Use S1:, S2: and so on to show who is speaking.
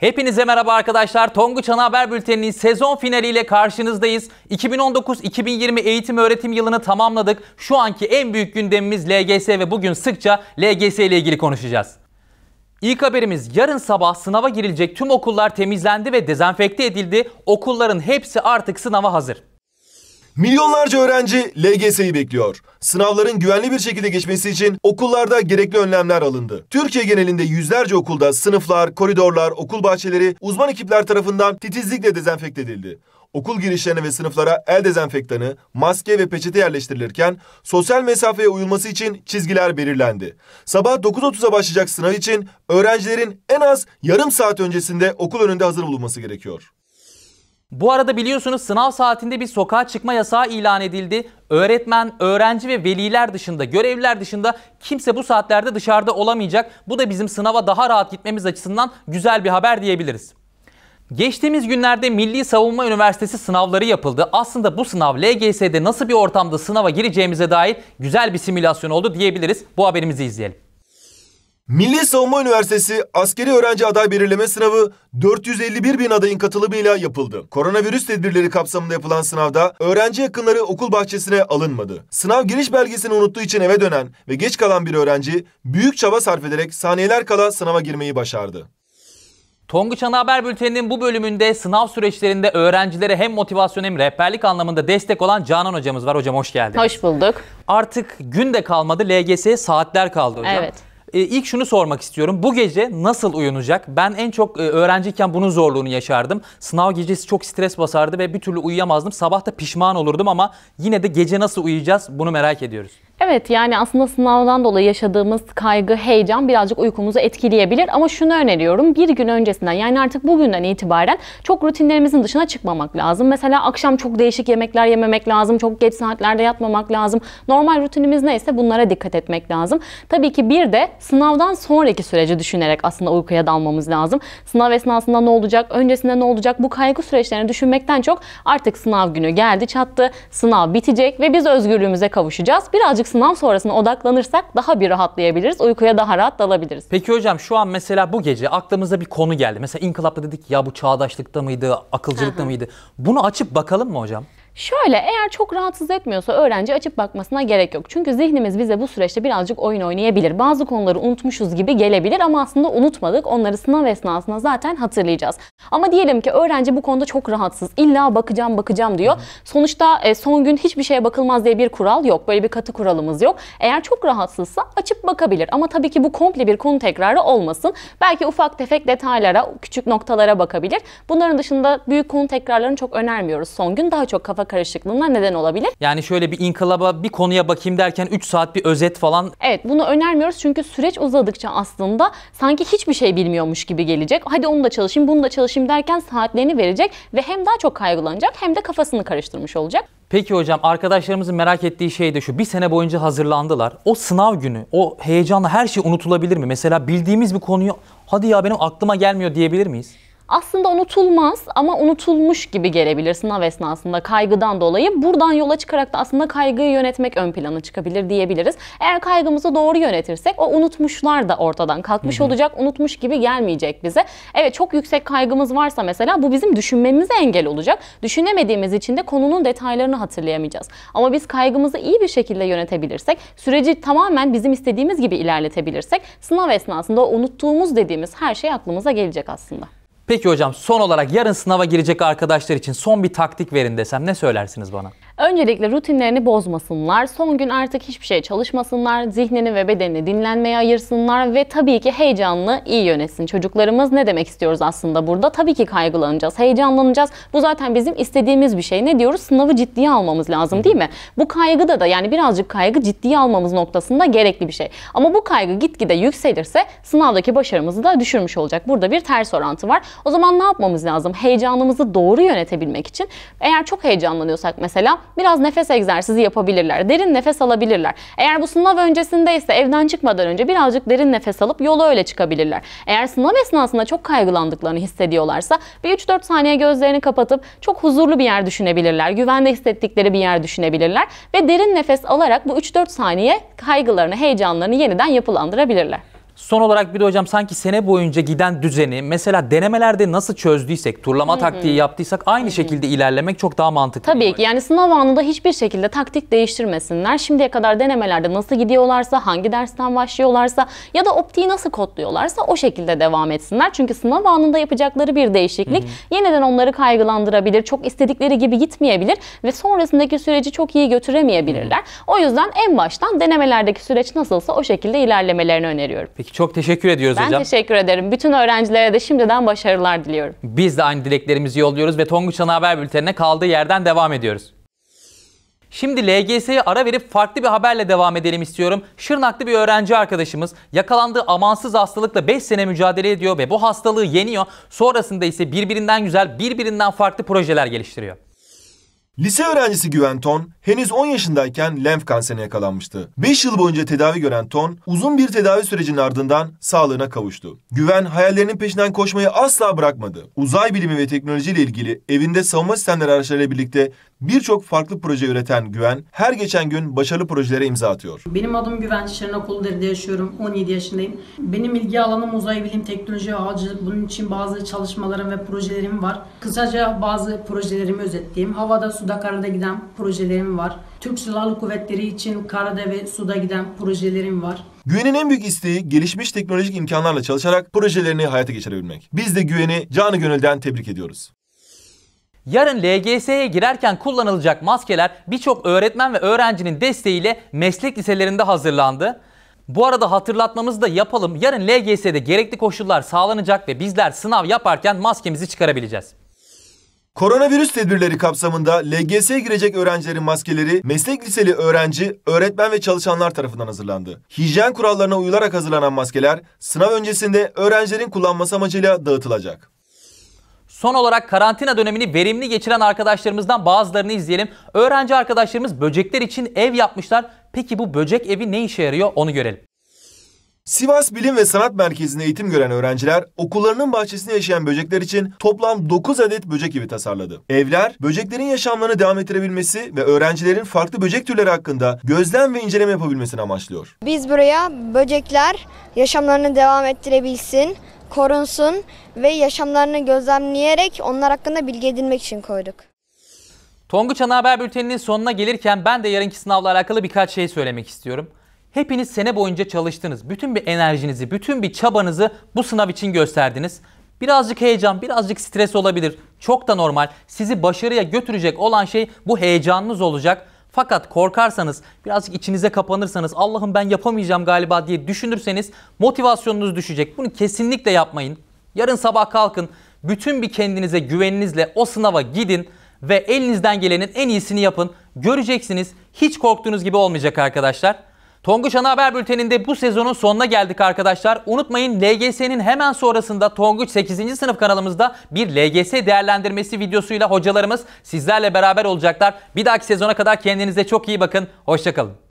S1: Hepinize merhaba arkadaşlar. Tonguç Ana Haber Bülteni'nin sezon finaliyle karşınızdayız. 2019-2020 eğitim öğretim yılını tamamladık. Şu anki en büyük gündemimiz LGS ve bugün sıkça LGS ile ilgili konuşacağız. İlk haberimiz, yarın sabah sınava girilecek tüm okullar temizlendi ve dezenfekte edildi. Okulların hepsi artık sınava hazır.
S2: Milyonlarca öğrenci LGS'yi bekliyor. Sınavların güvenli bir şekilde geçmesi için okullarda gerekli önlemler alındı. Türkiye genelinde yüzlerce okulda sınıflar, koridorlar, okul bahçeleri uzman ekipler tarafından titizlikle dezenfekte edildi. Okul girişlerine ve sınıflara el dezenfektanı, maske ve peçete yerleştirilirken sosyal mesafeye uyulması için çizgiler belirlendi. Sabah 9.30'a başlayacak sınav için öğrencilerin en az yarım saat öncesinde okul önünde hazır bulunması gerekiyor.
S1: Bu arada biliyorsunuz sınav saatinde bir sokağa çıkma yasağı ilan edildi. Öğretmen, öğrenci ve veliler dışında, görevliler dışında kimse bu saatlerde dışarıda olamayacak. Bu da bizim sınava daha rahat gitmemiz açısından güzel bir haber diyebiliriz. Geçtiğimiz günlerde Milli Savunma Üniversitesi sınavları yapıldı. Aslında bu sınav LGS'de nasıl bir ortamda sınava gireceğimize dair güzel bir simülasyon oldu diyebiliriz. Bu haberimizi izleyelim.
S2: Milli Savunma Üniversitesi askeri öğrenci aday belirleme sınavı 451 bin adayın katılımıyla yapıldı. Koronavirüs tedbirleri kapsamında yapılan sınavda öğrenci yakınları okul bahçesine alınmadı. Sınav giriş belgesini unuttuğu için eve dönen ve geç kalan bir öğrenci büyük çaba sarf ederek saniyeler kala sınava girmeyi başardı.
S1: Tonguç Ana Haber Bülteni'nin bu bölümünde sınav süreçlerinde öğrencilere hem motivasyon hem rehberlik anlamında destek olan Canan hocamız var. Hocam hoş geldiniz.
S3: Hoş bulduk.
S1: Artık gün de kalmadı, LGS'ye saatler kaldı hocam.
S3: Evet.
S1: İlk şunu sormak istiyorum. Bu gece nasıl uyunacak? Ben en çok öğrenciyken bunun zorluğunu yaşardım. Sınav gecesi çok stres basardı ve bir türlü uyuyamazdım. Sabah da pişman olurdum ama yine de gece nasıl uyuyacağız bunu merak ediyoruz.
S3: Evet, yani aslında sınavdan dolayı yaşadığımız kaygı, heyecan birazcık uykumuzu etkileyebilir ama şunu öneriyorum, bir gün öncesinden, yani artık bugünden itibaren çok rutinlerimizin dışına çıkmamak lazım. Mesela akşam çok değişik yemekler yememek lazım, çok geç saatlerde yatmamak lazım. Normal rutinimiz neyse bunlara dikkat etmek lazım. Tabii ki bir de sınavdan sonraki süreci düşünerek aslında uykuya dalmamız lazım. Sınav esnasında ne olacak, öncesinde ne olacak, bu kaygı süreçlerini düşünmekten çok artık sınav günü geldi çattı, sınav bitecek ve biz özgürlüğümüze kavuşacağız. Birazcık sınav sonrasına odaklanırsak daha bir rahatlayabiliriz. Uykuya daha rahat dalabiliriz.
S1: Peki hocam, şu an mesela bu gece aklımıza bir konu geldi. Mesela İnkılap'ta dedik ya, bu çağdaşlıkta mıydı, akılcılıkta mıydı? Bunu açıp bakalım mı hocam?
S3: Şöyle, eğer çok rahatsız etmiyorsa öğrenci açıp bakmasına gerek yok. Çünkü zihnimiz bize bu süreçte birazcık oyun oynayabilir. Bazı konuları unutmuşuz gibi gelebilir ama aslında unutmadık. Onları sınav esnasında zaten hatırlayacağız. Ama diyelim ki öğrenci bu konuda çok rahatsız. İlla bakacağım diyor. Sonuçta son gün hiçbir şeye bakılmaz diye bir kural yok. Böyle bir katı kuralımız yok. Eğer çok rahatsızsa açıp bakabilir. Ama tabii ki bu komple bir konu tekrarı olmasın. Belki ufak tefek detaylara, küçük noktalara bakabilir. Bunların dışında büyük konu tekrarlarını çok önermiyoruz son gün. Daha çok kafa karışıklığına neden olabilir.
S1: Yani şöyle bir inkılaba, bir konuya bakayım derken 3 saat bir özet falan.
S3: Evet, bunu önermiyoruz çünkü süreç uzadıkça aslında sanki hiçbir şey bilmiyormuş gibi gelecek. Hadi onu da çalışayım, bunu da çalışayım derken saatlerini verecek ve hem daha çok kaygılanacak hem de kafasını karıştırmış olacak.
S1: Peki hocam, arkadaşlarımızın merak ettiği şey de şu: bir sene boyunca hazırlandılar. O sınav günü, o heyecanla her şey unutulabilir mi? Mesela bildiğimiz bir konuyu hadi ya benim aklıma gelmiyor diyebilir miyiz?
S3: Aslında unutulmaz ama unutulmuş gibi gelebilir sınav esnasında kaygıdan dolayı. Buradan yola çıkarak da aslında kaygıyı yönetmek ön plana çıkabilir diyebiliriz. Eğer kaygımızı doğru yönetirsek o unutmuşlar da ortadan kalkmış olacak. Unutmuş gibi gelmeyecek bize. Evet, çok yüksek kaygımız varsa mesela bu bizim düşünmemize engel olacak. Düşünemediğimiz için de konunun detaylarını hatırlayamayacağız. Ama biz kaygımızı iyi bir şekilde yönetebilirsek, süreci tamamen bizim istediğimiz gibi ilerletebilirsek sınav esnasında o unuttuğumuz dediğimiz her şey aklımıza gelecek aslında.
S1: Peki hocam, son olarak yarın sınava girecek arkadaşlar için son bir taktik verin desem ne söylersiniz bana?
S3: Öncelikle rutinlerini bozmasınlar. Son gün artık hiçbir şey çalışmasınlar. Zihnini ve bedenini dinlenmeye ayırsınlar ve tabii ki heyecanını iyi yönetsin. Çocuklarımız, ne demek istiyoruz aslında burada? Tabii ki kaygılanacağız, heyecanlanacağız. Bu zaten bizim istediğimiz bir şey. Ne diyoruz? Sınavı ciddiye almamız lazım, değil mi? Bu kaygıda da, yani birazcık kaygı ciddiye almamız noktasında gerekli bir şey. Ama bu kaygı gitgide yükselirse sınavdaki başarımızı da düşürmüş olacak. Burada bir ters orantı var. O zaman ne yapmamız lazım? Heyecanımızı doğru yönetebilmek için eğer çok heyecanlanıyorsak mesela biraz nefes egzersizi yapabilirler. Derin nefes alabilirler. Eğer bu sınav öncesindeyse evden çıkmadan önce birazcık derin nefes alıp yola öyle çıkabilirler. Eğer sınav esnasında çok kaygılandıklarını hissediyorlarsa bir 3-4 saniye gözlerini kapatıp çok huzurlu bir yer düşünebilirler. Güvende hissettikleri bir yer düşünebilirler ve derin nefes alarak bu 3-4 saniye kaygılarını, heyecanlarını yeniden yapılandırabilirler.
S1: Son olarak bir de hocam sanki sene boyunca giden düzeni mesela denemelerde nasıl çözdüysek, turlama taktiği yaptıysak aynı şekilde ilerlemek çok daha mantıklı.
S3: Tabii ki yani sınav anında hiçbir şekilde taktik değiştirmesinler. Şimdiye kadar denemelerde nasıl gidiyorlarsa, hangi dersten başlıyorlarsa ya da optiği nasıl kodluyorlarsa o şekilde devam etsinler. Çünkü sınav anında yapacakları bir değişiklik yeniden onları kaygılandırabilir, çok istedikleri gibi gitmeyebilir ve sonrasındaki süreci çok iyi götüremeyebilirler. O yüzden en baştan denemelerdeki süreç nasılsa o şekilde ilerlemelerini öneriyorum.
S1: Peki çok teşekkür ediyoruz hocam.
S3: Ben teşekkür ederim. Bütün öğrencilere de şimdiden başarılar diliyorum.
S1: Biz de aynı dileklerimizi yolluyoruz ve Tonguç Ana Haber Bülteni'ne kaldığı yerden devam ediyoruz. Şimdi LGS'ye ara verip farklı bir haberle devam edelim istiyorum. Şırnaklı bir öğrenci arkadaşımız yakalandığı amansız hastalıkla 5 sene mücadele ediyor ve bu hastalığı yeniyor. Sonrasında ise birbirinden güzel, birbirinden farklı projeler geliştiriyor.
S2: Lise öğrencisi Güven Ton henüz 10 yaşındayken lenf kanserine yakalanmıştı. 5 yıl boyunca tedavi gören Ton uzun bir tedavi sürecinin ardından sağlığına kavuştu. Güven hayallerinin peşinden koşmayı asla bırakmadı. Uzay bilimi ve teknolojiyle ilgili evinde savunma sistemleri araçlarıyla birlikte birçok farklı proje üreten Güven her geçen gün başarılı projelere imza atıyor.
S4: Benim adım Güven, Şırnak Uludere'de yaşıyorum, 17 yaşındayım. Benim ilgi alanım uzay bilim, teknoloji, ağacılık. Bunun için bazı çalışmalarım ve projelerim var. Kısaca bazı projelerimi özetleyeyim. Havada, suda, karada giden projelerim var. Türk Silahlı Kuvvetleri için karada ve suda giden projelerim var.
S2: Güven'in en büyük isteği gelişmiş teknolojik imkanlarla çalışarak projelerini hayata geçirebilmek. Biz de Güven'i canı gönülden tebrik ediyoruz.
S1: Yarın LGS'ye girerken kullanılacak maskeler birçok öğretmen ve öğrencinin desteğiyle meslek liselerinde hazırlandı. Bu arada hatırlatmamızı da yapalım. Yarın LGS'de gerekli koşullar sağlanacak ve bizler sınav yaparken maskemizi çıkarabileceğiz.
S2: Koronavirüs tedbirleri kapsamında LGS'ye girecek öğrencilerin maskeleri meslek liseli öğrenci, öğretmen ve çalışanlar tarafından hazırlandı. Hijyen kurallarına uyularak hazırlanan maskeler sınav öncesinde öğrencilerin kullanması amacıyla dağıtılacak.
S1: Son olarak karantina dönemini verimli geçiren arkadaşlarımızdan bazılarını izleyelim. Öğrenci arkadaşlarımız böcekler için ev yapmışlar. Peki bu böcek evi ne işe yarıyor onu görelim.
S2: Sivas Bilim ve Sanat Merkezi'nde eğitim gören öğrenciler okullarının bahçesinde yaşayan böcekler için toplam 9 adet böcek evi tasarladı. Evler, böceklerin yaşamlarını devam ettirebilmesi ve öğrencilerin farklı böcek türleri hakkında gözlem ve inceleme yapabilmesini amaçlıyor.
S5: Biz buraya böcekler yaşamlarını devam ettirebilsin, korunsun ve yaşamlarını gözlemleyerek onlar hakkında bilgi edinmek için koyduk.
S1: Tonguç Ana Haber Bülteni'nin sonuna gelirken ben de yarınki sınavla alakalı birkaç şey söylemek istiyorum. Hepiniz sene boyunca çalıştınız. Bütün bir enerjinizi, bütün bir çabanızı bu sınav için gösterdiniz. Birazcık heyecan, birazcık stres olabilir. Çok da normal. Sizi başarıya götürecek olan şey bu heyecanınız olacak. Fakat korkarsanız, birazcık içinize kapanırsanız, Allah'ım ben yapamayacağım galiba diye düşünürseniz motivasyonunuz düşecek. Bunu kesinlikle yapmayın. Yarın sabah kalkın, bütün bir kendinize güveninizle o sınava gidin ve elinizden gelenin en iyisini yapın. Göreceksiniz, hiç korktuğunuz gibi olmayacak arkadaşlar. Tonguç Ana Haber Bülteni'nde bu sezonun sonuna geldik arkadaşlar. Unutmayın LGS'nin hemen sonrasında Tonguç 8. sınıf kanalımızda bir LGS değerlendirmesi videosuyla hocalarımız sizlerle beraber olacaklar. Bir dahaki sezona kadar kendinize çok iyi bakın. Hoşça kalın.